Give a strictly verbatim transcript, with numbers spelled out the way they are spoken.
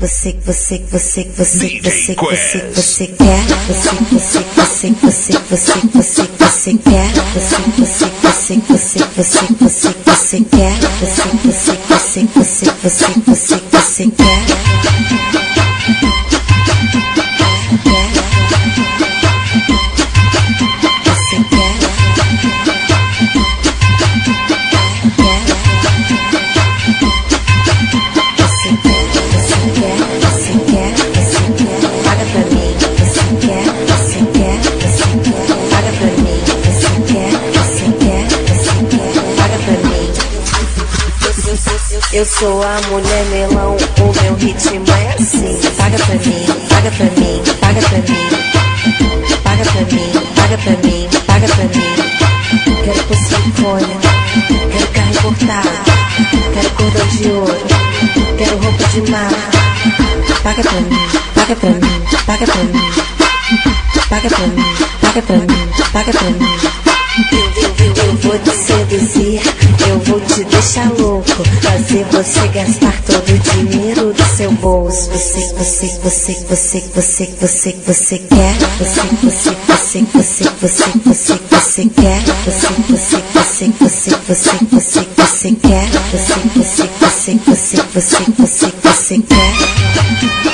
Você, você, você, você, você, você, você quer? Você, você, você, você, você, você, você quer? Você, você, você, você, você, você, você quer? Você, você, você, você, você, você, você quer? Eu sou a mulher melão, o meu ritmo é assim. Paga pra mim, paga pra mim, paga pra mim. Paga pra mim, paga pra mim, paga pra mim. Quero por silicone, quero carro importado, quero cordão de ouro, quero roupa de mar. Paga pra mim, paga pra mim, paga pra mim. Paga pra mim, paga pra mim, paga pra mim. Eu, eu, eu vou te seduzir, eu vou te deixar louco, fazer você gastar todo o dinheiro do seu bolso. Você, você, você, você, você, você, você quer? Você, você, você, você, você, você, você quer? Você, você, você, você, você, você, você quer? Você, você, você, você, você, você, você quer?